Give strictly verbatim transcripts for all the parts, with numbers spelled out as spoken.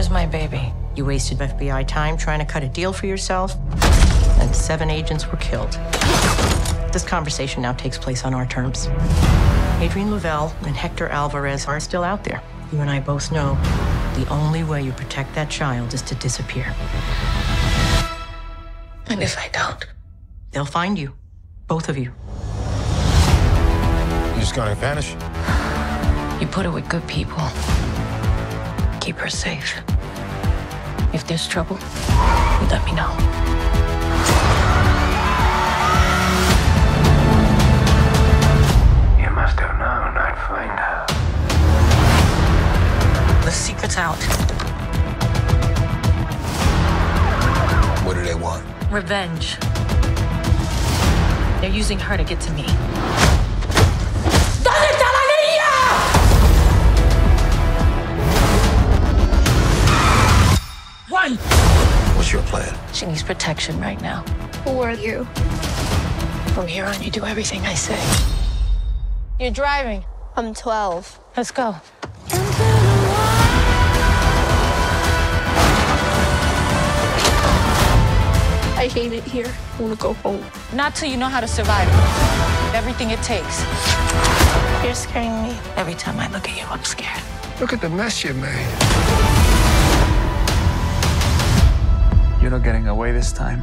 Where's my baby? You wasted F B I time trying to cut a deal for yourself, and seven agents were killed. This conversation now takes place on our terms. Adrienne Lavelle and Hector Alvarez are still out there. You and I both know the only way you protect that child is to disappear. And if I don't? They'll find you, both of you. You just gonna vanish? You put her with good people. Keep her safe. If there's trouble, you let me know. You must have known I'd find her. The secret's out. What do they want? Revenge. They're using her to get to me. Run! What's your plan? She needs protection right now. Who are you? From here on, you do everything I say. You're driving. I'm twelve. Let's go. I hate it here. I want to go home. Not till you know how to survive. Everything it takes. You're scaring me. Every time I look at you, I'm scared. Look at the mess you made. You're not getting away this time.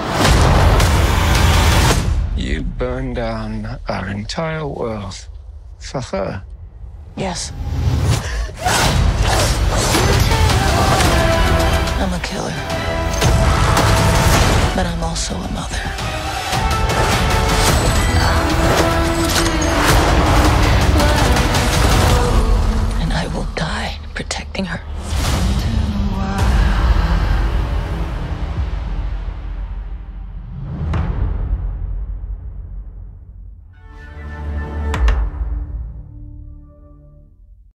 You burned down our entire world for her. Yes. I'm a killer. But I'm also a mother. And I will die protecting her.